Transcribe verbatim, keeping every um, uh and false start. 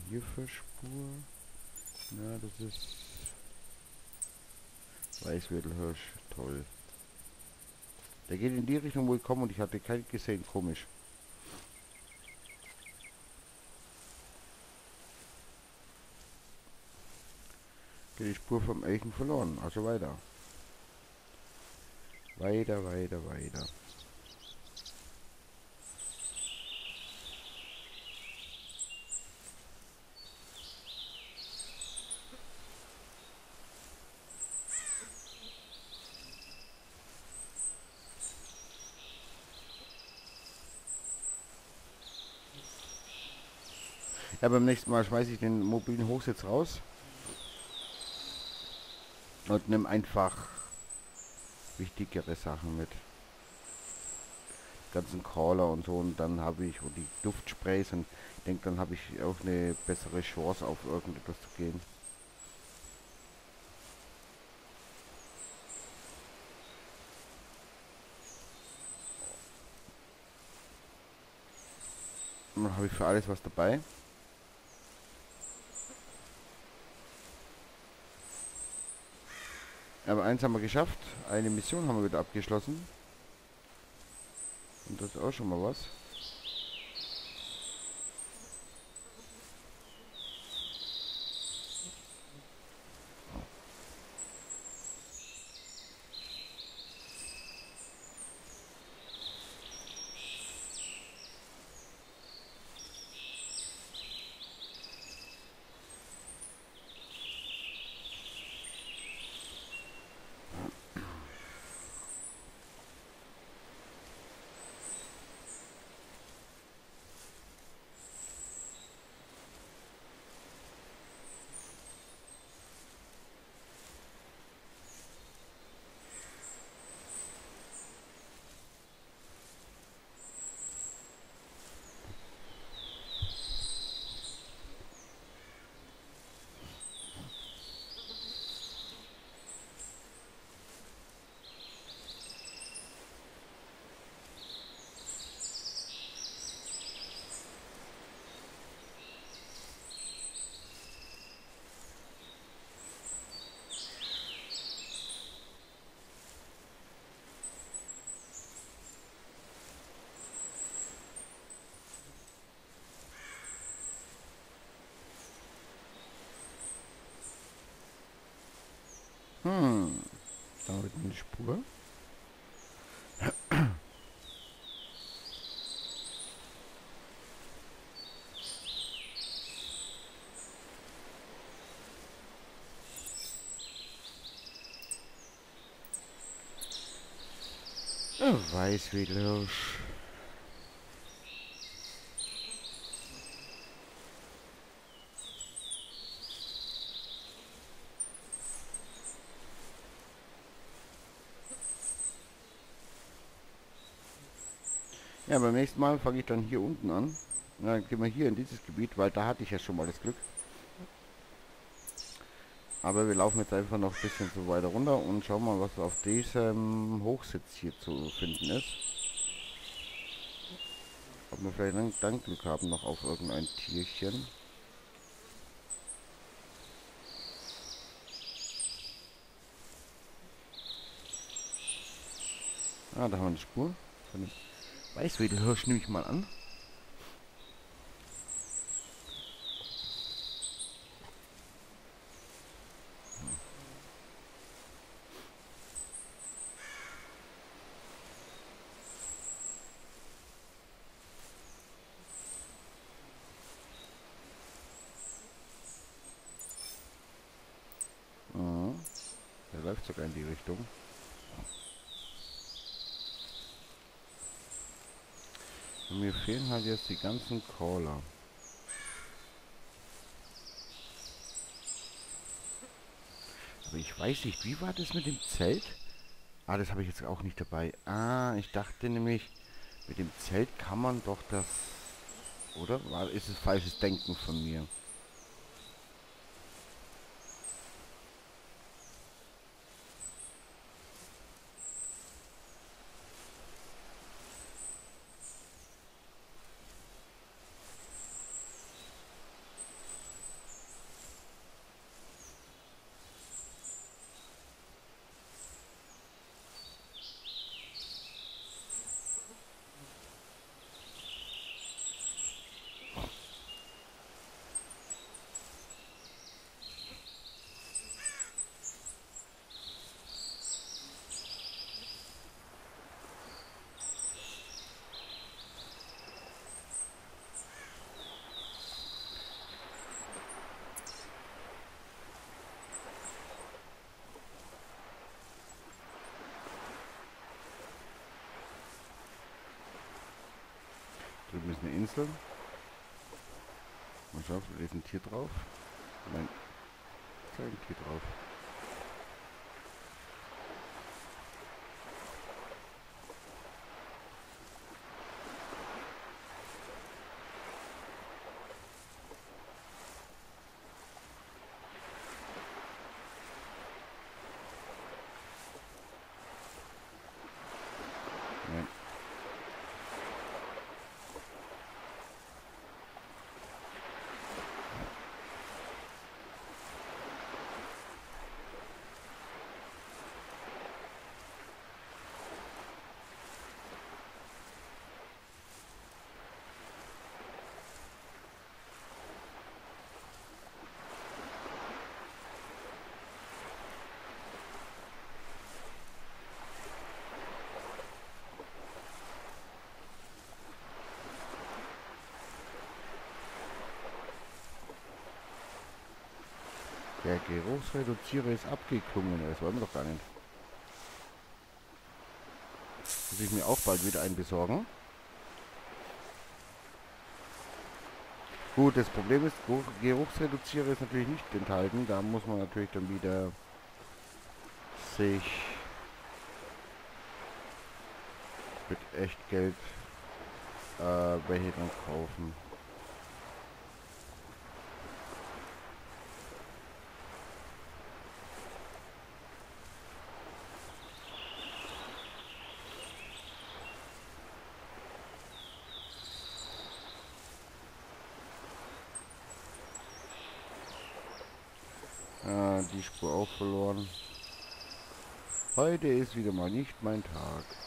hier für Spur? Ja, das ist Weißwedelhirsch. Toll. Der geht in die Richtung, wo ich komme und ich hatte keinen gesehen. Komisch. Geht die Spur vom Elchen verloren. Also weiter. Weiter, weiter, weiter. Ja, beim nächsten Mal schmeiße ich den mobilen Hochsitz raus und nimm einfach wichtigere Sachen mit. Ganzen Crawler und so, und dann habe ich und die Duftsprays, und ich denke, dann habe ich auch eine bessere Chance auf irgendetwas zu gehen. Und dann habe ich für alles was dabei. Aber eins haben wir geschafft. Eine Mission haben wir wieder abgeschlossen. Und das ist auch schon mal was. Hm. Da wird eine Spur. Oh, Weißwedelhirsch. Ja, beim nächsten Mal fange ich dann hier unten an. Und dann gehen wir hier in dieses Gebiet, weil da hatte ich ja schon mal das Glück. Aber wir laufen jetzt einfach noch ein bisschen so weiter runter und schauen mal, was auf diesem Hochsitz hier zu finden ist. Ob wir vielleicht dann, dann Glück haben noch auf irgendein Tierchen. Ah, da haben wir eine Spur. Von dem Weißwedelhirsch nehme ich mal an. Mhm. Der läuft sogar in die Richtung. Und mir fehlen halt jetzt die ganzen Crawler. Aber ich weiß nicht, wie war das mit dem Zelt? Ah, das habe ich jetzt auch nicht dabei. Ah, ich dachte nämlich, mit dem Zelt kann man doch das... Oder? War, ist es falsches Denken von mir? drüben ist eine Insel. Mal schauen, da ist ein Tier drauf. Nein, kein Tier drauf. Nein. Der Geruchsreduzierer ist abgeklungen. Das wollen wir doch gar nicht. Muss ich mir auch bald wieder einen besorgen. Gut, das Problem ist, Geruchsreduzierer ist natürlich nicht enthalten. Da muss man natürlich dann wieder sich mit echt Geld äh, welche dann kaufen. Ah, die Spur auch verloren. Heute ist wieder mal nicht mein Tag.